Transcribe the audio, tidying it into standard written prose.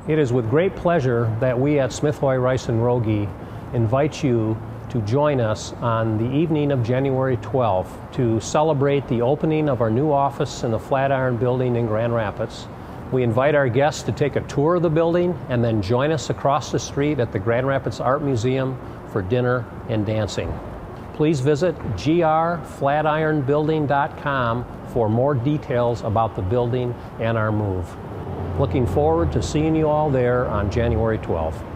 It is with great pleasure that we at Smith Haughey Rice & Rogie invite you to join us on the evening of January 12th to celebrate the opening of our new office in the Flatiron Building in Grand Rapids. We invite our guests to take a tour of the building and then join us across the street at the Grand Rapids Art Museum for dinner and dancing. Please visit grflatironbuilding.com for more details about the building and our move. Looking forward to seeing you all there on January 12th.